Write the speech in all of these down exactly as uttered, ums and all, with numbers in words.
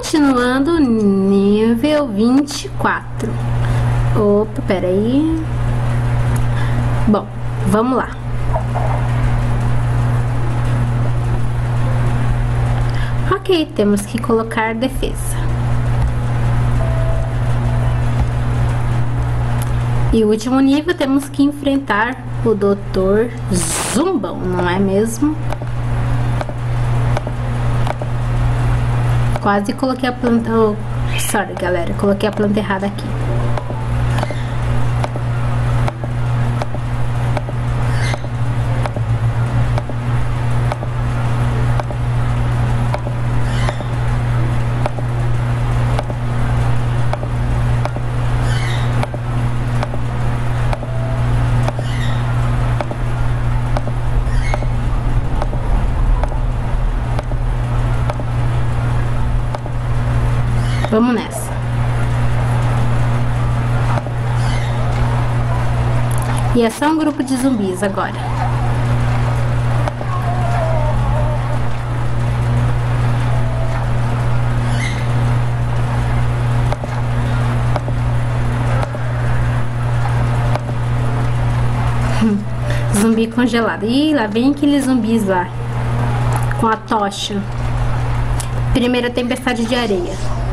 Continuando, nível vinte e quatro. Opa, peraí. Bom, vamos lá. Ok, temos que colocar defesa. E o último nível, temos que enfrentar o doutor Zumbão, não é mesmo? Quase coloquei a planta... Oh, sorry, galera, coloquei a planta errada aqui. Vamos nessa. E é só um grupo de zumbis agora. Zumbi congelado. Ih, lá vem aqueles zumbis lá. Com a tocha. Primeira tempestade de areia.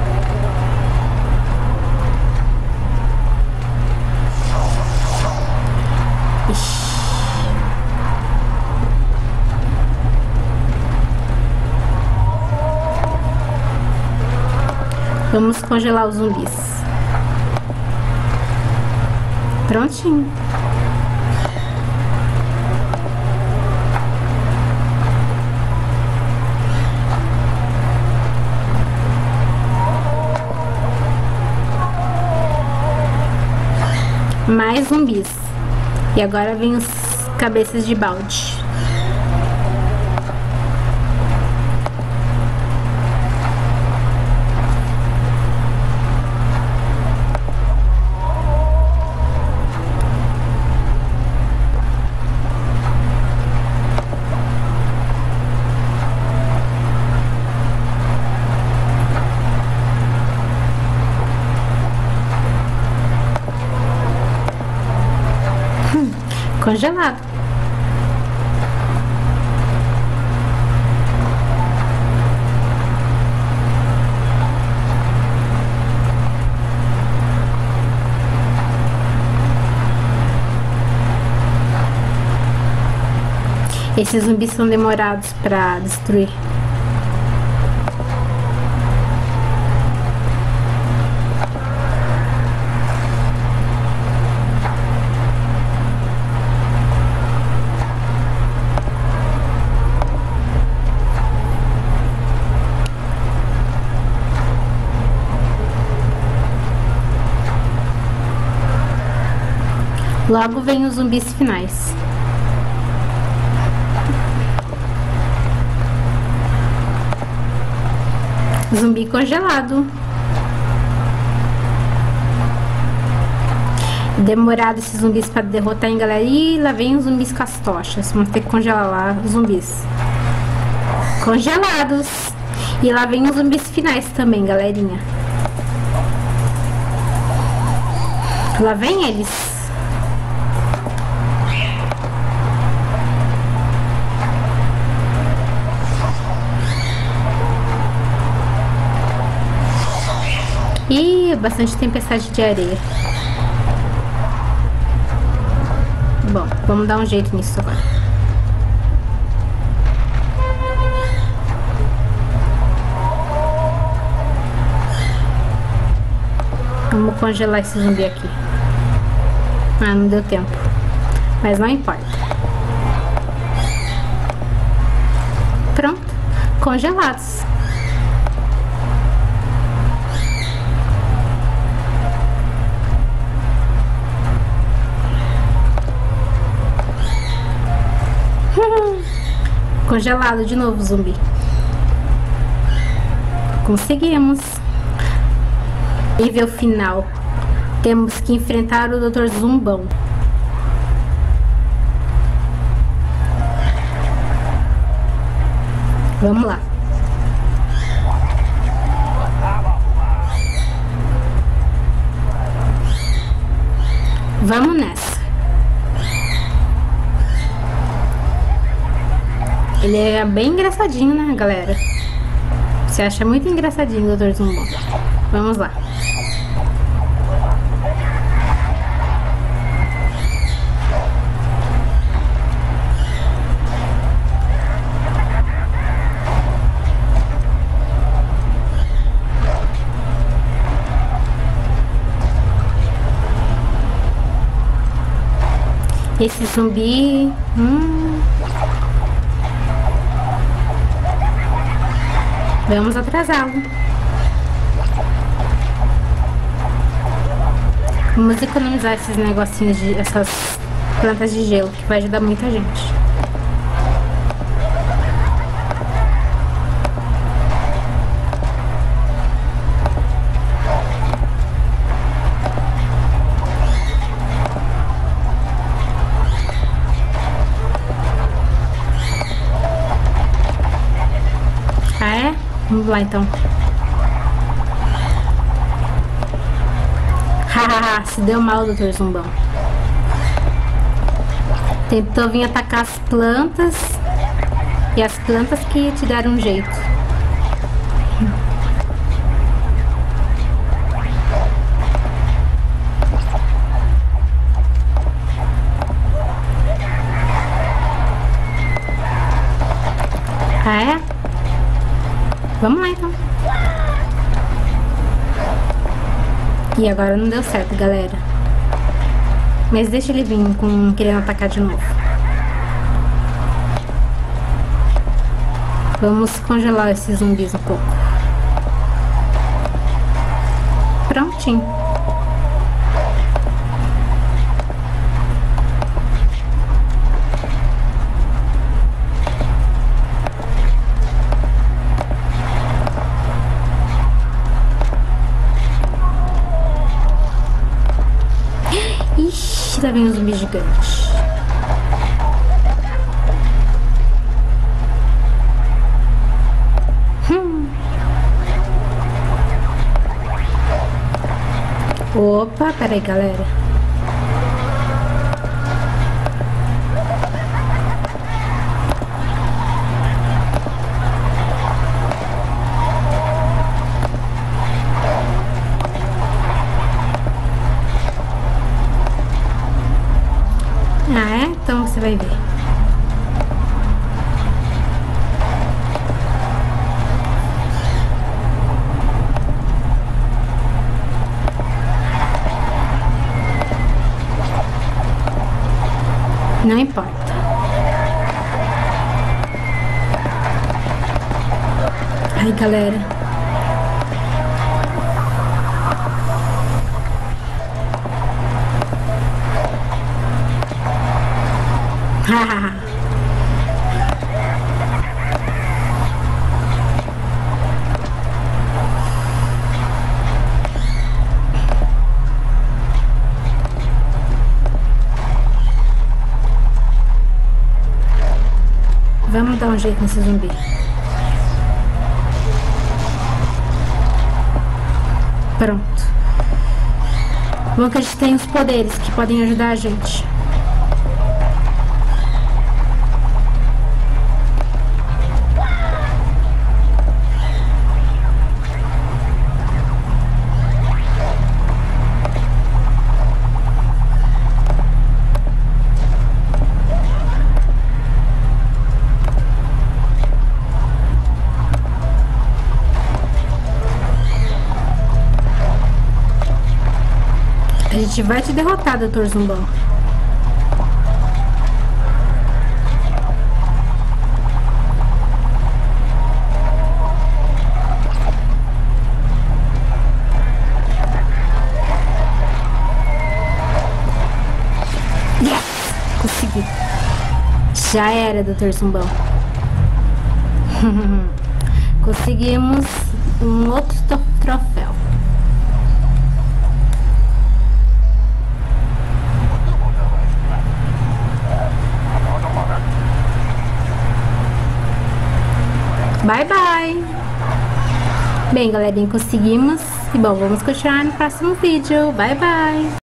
Vamos congelar os zumbis. Prontinho. Mais zumbis. E agora vem os cabeças de balde. Congelado. Esses zumbis são demorados para destruir. Logo vem os zumbis finais. Zumbi congelado. Demorado esses zumbis para derrotar, hein, galera? E lá vem os zumbis com as tochas. Vamos ter que congelar lá os zumbis. Congelados. E lá vem os zumbis finais também, galerinha. Lá vem eles. Ih, bastante tempestade de areia. Bom, vamos dar um jeito nisso agora. Vamos congelar esse zumbi aqui. Ah, não deu tempo. Mas não importa. Pronto. Congelados. Congelado de novo, zumbi. Conseguimos. Nível final. Temos que enfrentar o doutor Zumbão. Vamos lá. Vamos nessa. Ele é bem engraçadinho, né, galera? Você acha muito engraçadinho o doutor Zumbão. Vamos lá. Esse zumbi... Hum. Vamos atrasá-lo. Vamos economizar esses negocinhos de... essas plantas de gelo, que vai ajudar muita gente. Vamos lá então. Hahaha, se deu mal, doutor Zumbão. Tentou vir atacar as plantas. E as plantas que te deram um jeito. Ah, é? Vamos lá então. E agora não deu certo, galera. Mas deixa ele vir com querendo atacar de novo. Vamos congelar esses zumbis um pouco. Prontinho. Ixi, tá vindo um zumbi gigante. Hum. Opa, peraí, galera. Ah, é? Então você vai ver. Não importa. Ai, galera. Vamos dar um jeito nesse zumbi. Pronto. Bom que a gente tem os poderes que podem ajudar a gente. A gente vai te derrotar, doutor Zumbão. Yes! Consegui. Já era, doutor Zumbão. Conseguimos um outro troféu. Bye, bye! Bem, galerinha, conseguimos. E bom, vamos continuar no próximo vídeo. Bye, bye!